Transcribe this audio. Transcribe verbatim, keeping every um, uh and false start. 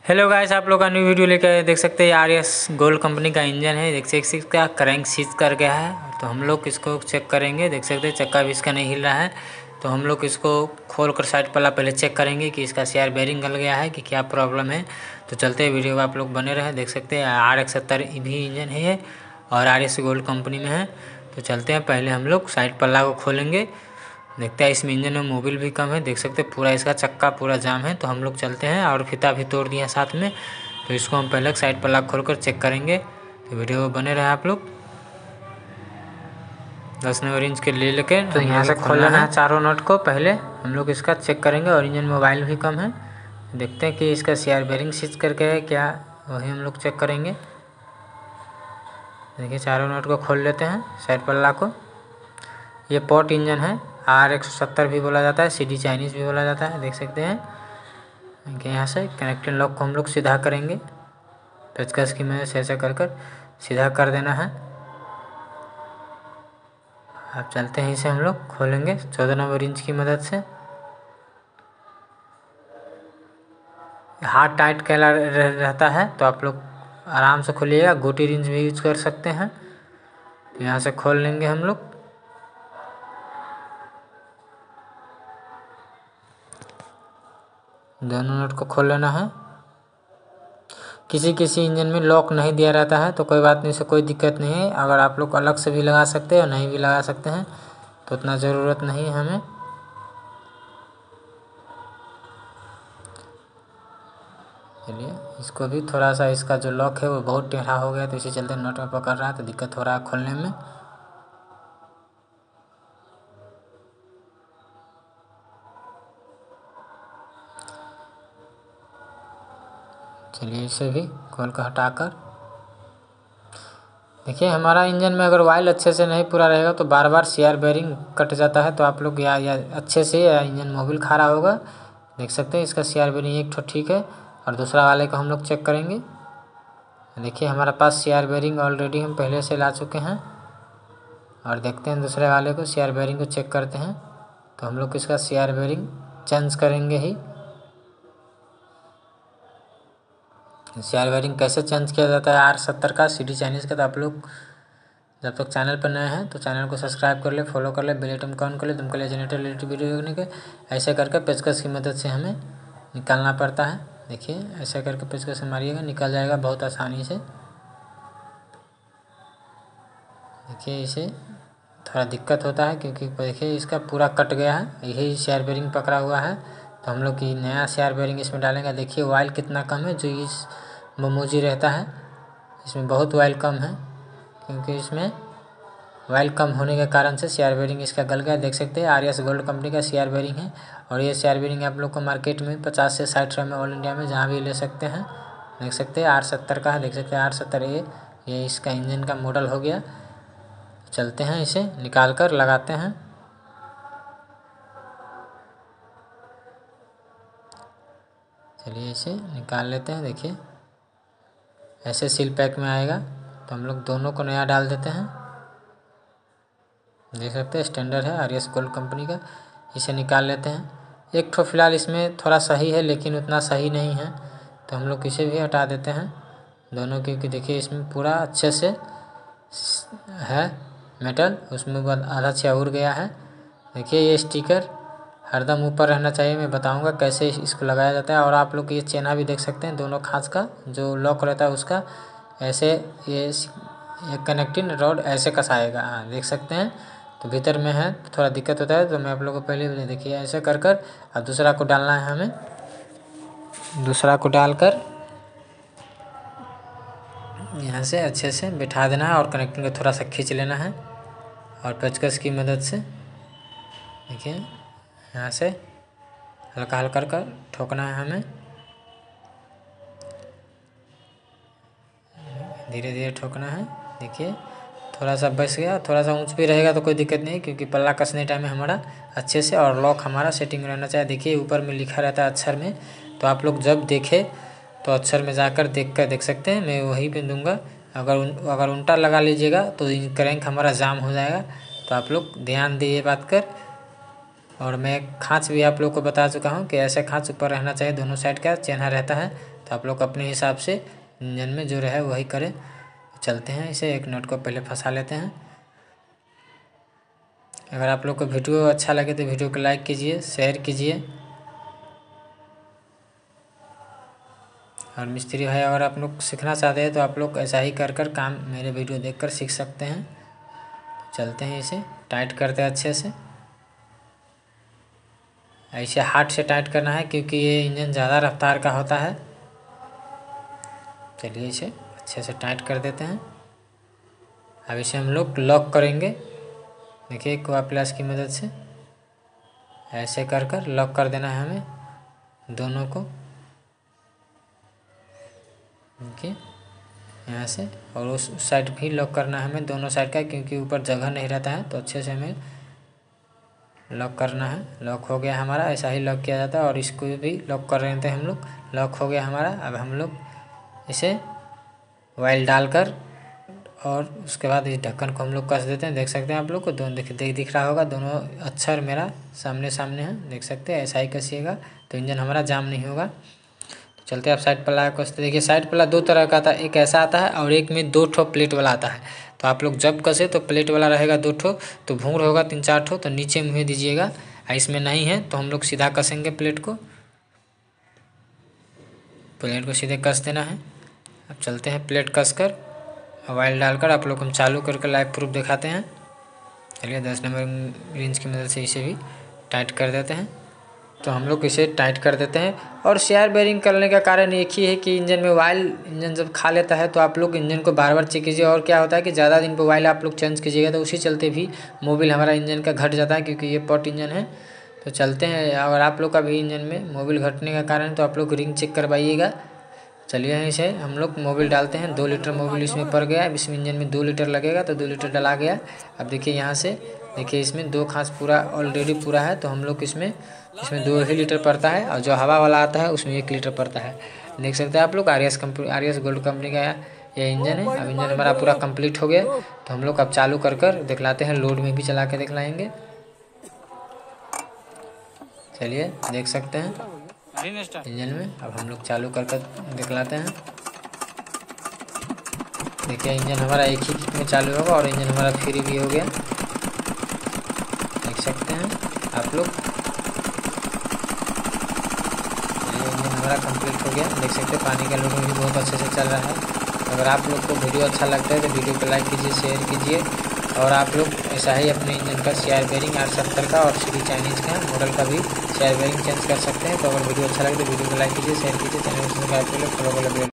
Hello guys, आप लोग का न्यू वीडियो लेकर देख सकते हैं। आर एस गोल्ड कंपनी का इंजन है। देख सकते इसका क्रैंक सीज कर गया है, तो हम लोग इसको चेक करेंगे। देख सकते हैं चक्का भी इसका नहीं हिल रहा है, तो हम लोग इसको खोल कर साइड पल्ला पहले चेक करेंगे कि इसका सी आर बेरिंग गल गया है कि क्या प्रॉब्लम है। तो चलते हैं, वीडियो आप लोग बने रहे। देख सकते हैं आर एक सत्तर भी इंजन है ये, और आर एस गोल्ड कंपनी में है। तो चलते हैं, पहले हम लोग साइड पल्ला को खोलेंगे। देखते हैं इसमें इंजन में मोबिल भी कम है। देख सकते हैं पूरा इसका चक्का पूरा जाम है। तो हम लोग चलते हैं, और फीता भी तोड़ दिया साथ में। तो इसको हम पहले साइड पल्ला खोलकर चेक करेंगे। तो वीडियो बने रहे आप लोग। दस नंबर इंच के ले लेके तो यहाँ से खोल लेना है चारों नट को। पहले हम लोग इसका चेक करेंगे, और इंजन मोबाइल भी कम है। देखते हैं कि इसका सी आर बेरिंग सीज करके है क्या, वही हम लोग चेक करेंगे। देखिए चारों नट को खोल लेते हैं साइड पल्ला को। ये पॉट इंजन है, आर एक सौ सत्तर भी बोला जाता है, सी डी चाइनीज़ भी बोला जाता है। देख सकते हैं कि यहाँ से कनेक्टिंग लॉक को हम लोग सीधा करेंगे। पेचकस की मदद से ऐसे कर कर सीधा कर देना है। अब चलते हैं, इसे हम लोग खोलेंगे चौदह नंबर इंच की मदद से। हाथ टाइट कैला रहता है, तो आप लोग आराम से खोलिएगा। गोटी रिंच भी यूज कर सकते हैं। तो यहाँ से खोल लेंगे हम लोग। दोनों नट को खोल लेना है। किसी किसी इंजन में लॉक नहीं दिया रहता है, तो कोई बात नहीं, से कोई दिक्कत नहीं है। अगर आप लोग अलग से भी लगा सकते हैं और नहीं भी लगा सकते हैं, तो उतना ज़रूरत नहीं है हमें। चलिए, इसको भी थोड़ा सा, इसका जो लॉक है वो बहुत टेढ़ा हो गया, तो इसी चलते नट में पकड़ रहा है, तो दिक्कत हो रहा है खोलने में। चलिए, इसे भी खोल कर हटाकर देखिए, हमारा इंजन में अगर ऑयल अच्छे से नहीं पूरा रहेगा तो बार बार सी आर बेरिंग कट जाता है। तो आप लोग या, या अच्छे से या इंजन मोबिल खड़ा होगा। देख सकते हैं इसका सी आर बेरिंग एक ठो ठीक है, और दूसरा वाले को हम लोग चेक करेंगे। देखिए हमारे पास सी आर बेरिंग ऑलरेडी हम पहले से ला चुके हैं, और देखते हैं दूसरे वाले को सी आर बेरिंग को चेक करते हैं। तो हम लोग इसका सी आर बेरिंग चेंज करेंगे ही। सी आर बेरिंग कैसे चेंज किया जाता है आर सत्तर का, सी डी चाइनीज़ का, तो आप लोग जब तक चैनल पर नए हैं तो चैनल को सब्सक्राइब कर ले, फॉलो कर ले, बेल आइकन को ऑन कर ले। तुमको ले जनरेटर रिलेटेड वीडियो देखने के ऐसे करके पेचकस की मदद से हमें निकालना पड़ता है। देखिए ऐसे करके पेचकस से मारिएगा, निकल जाएगा बहुत आसानी से। देखिए इसे थोड़ा दिक्कत होता है, क्योंकि देखिए इसका पूरा कट गया है, यही सी आर बेरिंग पकड़ा हुआ है। तो हम लोग की नया सी आर बेरिंग इसमें डालेंगे। देखिए ऑयल कितना कम है, जो इस मोमोजी रहता है इसमें बहुत ऑयल कम है, क्योंकि इसमें ऑयल कम होने के कारण से सी आर बेरिंग इसका गल गया। देख सकते हैं आर एस गोल्ड कंपनी का सी आर बेरिंग है, और ये सी आर बेरिंग आप लोग को मार्केट में पचास से साठ रुपये में ऑल इंडिया में जहाँ भी ले सकते हैं। देख सकते हैं आर सत्तर का है। देख सकते हैं आर सत्तर ए, ये इसका इंजन का मॉडल हो गया। चलते हैं, इसे निकाल कर लगाते हैं। चलिए इसे निकाल लेते हैं। देखिए ऐसे सील पैक में आएगा, तो हम लोग दोनों को नया डाल देते हैं। देख सकते हैं स्टैंडर्ड है आर एस गोल्ड कंपनी का। इसे निकाल लेते हैं। एक ठो फिलहाल इसमें थोड़ा सही है, लेकिन उतना सही नहीं है, तो हम लोग इसे भी हटा देते हैं दोनों, क्योंकि देखिए इसमें पूरा अच्छे से है मेटल, उसमें बाद आधा छः उड़ गया है। देखिए ये स्टिकर हरदम ऊपर रहना चाहिए। मैं बताऊंगा कैसे इसको लगाया जाता है। और आप लोग ये चेना भी देख सकते हैं, दोनों खाँच का जो लॉक रहता है उसका ऐसे ये ये कनेक्टिंग रॉड ऐसे कसाएगा। हाँ देख सकते हैं, तो भीतर में है तो थोड़ा दिक्कत होता है। तो मैं आप लोगों को पहले भी देखिए ऐसे कर कर और दूसरा को डालना है हमें। दूसरा को डालकर यहाँ से अच्छे से बिठा देना है, और कनेक्टिंग को थोड़ा सा खींच लेना है, और पेचकस की मदद से देखिए यहाँ से हल्का हल्का कर ठोकना है हमें। धीरे धीरे ठोकना है। देखिए थोड़ा सा बच गया, थोड़ा सा ऊंच भी रहेगा तो कोई दिक्कत नहीं, क्योंकि पल्ला कसने टाइम में हमारा अच्छे से और लॉक हमारा सेटिंग रहना चाहिए। देखिए ऊपर में लिखा रहता है अक्षर में, तो आप लोग जब देखें तो अक्षर में जाकर देख कर देख सकते हैं। मैं वहीं पे दूंगा। अगर उन, अगर उल्टा लगा लीजिएगा तो क्रैंक हमारा जाम हो जाएगा। तो आप लोग ध्यान दिए बात कर। और मैं खाँच भी आप लोग को बता चुका हूँ कि ऐसे खाँच ऊपर रहना चाहिए, दोनों साइड का चेन्हा रहता है। तो आप लोग अपने हिसाब से इंजन में जो रहे वही करें। चलते हैं इसे, एक नट को पहले फंसा लेते हैं। अगर आप लोग को वीडियो अच्छा लगे तो वीडियो को लाइक कीजिए, शेयर कीजिए। और मिस्त्री भाई अगर आप लोग सीखना चाहते हैं तो आप लोग ऐसा ही कर कर काम मेरे वीडियो देखकर सीख सकते हैं। चलते हैं इसे टाइट करते हैं अच्छे से। ऐसे हाथ से टाइट करना है क्योंकि ये इंजन ज़्यादा रफ्तार का होता है। चलिए इसे अच्छे से टाइट कर देते हैं। अब इसे हम लोग लॉक करेंगे। देखिए कोआ प्लस की मदद से ऐसे कर कर लॉक कर देना है हमें दोनों को। देखिए यहाँ से, और उस साइड भी लॉक करना है हमें दोनों साइड का, क्योंकि ऊपर जगह नहीं रहता है तो अच्छे से हमें लॉक करना है। लॉक हो गया हमारा, ऐसा ही लॉक किया जाता है। और इसको भी लॉक कर रहे थे हम लोग, लॉक हो गया हमारा। अब हम लोग इसे ऑयल डालकर और उसके बाद इस ढक्कन को हम लोग कस देते हैं। देख सकते हैं आप लोग को दोनों दिख देख दिख रहा होगा, दोनों अक्षर मेरा सामने सामने है, देख सकते हैं। ऐसा ही कसिएगा तो इंजन हमारा जाम नहीं होगा। तो चलते हैं आप साइड पल्ला कसते। देखिए साइड पल्ला दो तरह का आता है, एक ऐसा आता है और एक में दो ठो प्लेट वाला आता है। तो आप लोग जब कसे तो प्लेट वाला रहेगा दो ठो, तो भूर होगा तीन चार ठो, तो नीचे मुँह दीजिएगा। इसमें नहीं है तो हम लोग सीधा कसेंगे प्लेट को, प्लेट को सीधे कस देना है। अब चलते हैं प्लेट कस कर ऑयल डालकर आप लोग हम चालू करके लाइव प्रूफ दिखाते हैं। चलिए दस नंबर रिंच की मदद से इसे भी टाइट कर देते हैं। तो हम लोग इसे टाइट कर देते हैं। और शेयर बेरिंग करने का कारण एक ही है कि इंजन में ऑयल इंजन जब खा लेता है तो आप लोग इंजन को बार बार चेक कीजिए। और क्या होता है कि ज़्यादा दिन पर ऑयल आप लोग चेंज कीजिएगा तो उसी चलते भी मोबिल हमारा इंजन का घट जाता है, क्योंकि ये पॉट इंजन है। तो चलते हैं, अगर आप लोग का भी इंजन में मोबिल घटने का कारण तो आप लोग रिंग चेक करवाइएगा। चलिए इसे हम लोग मोबिल डालते हैं। दो लीटर मोबिल इसमें पड़ गया। अब इसमें इंजन में दो लीटर लगेगा तो दो लीटर डला गया। अब देखिए यहाँ से देखिए इसमें दो खास पूरा ऑलरेडी पूरा है, तो हम लोग इसमें इसमें दो ही लीटर पड़ता है, और जो हवा वाला आता है उसमें एक लीटर पड़ता है। देख सकते हैं आप लोग, R S company R S gold company का ये इंजन है। अब इंजन हमारा पूरा कंप्लीट हो गया, तो हम लोग अब चालू कर कर दिखलाते हैं, लोड में भी चला के दिखलाएंगे। चलिए देख सकते हैं इंजन में, अब हम लोग चालू कर कर दिखलाते हैं। देखिए इंजन हमारा एक ही किक में चालू होगा और इंजन हमारा फ्री भी हो गया, देख सकते हैं आप लोग। इंजन हमारा कंप्लीट हो गया, देख सकते हैं पानी का लोडिंग भी बहुत अच्छे से चल रहा है। अगर आप लोग को वीडियो अच्छा लगता है तो वीडियो को लाइक कीजिए, शेयर कीजिए। और आप लोग ऐसा ही अपने इंजन का शेयर बेरिंग आर सत्तर का और श्री चाइनीज़ का मॉडल का भी शेयर बेरिंग चेंज कर सकते हैं। तो अगर वीडियो अच्छा लगे तो वीडियो को लाइक कीजिए, शेयर कीजिए, चैनल को सब्सक्राइब कर लो, फॉलो कर लो।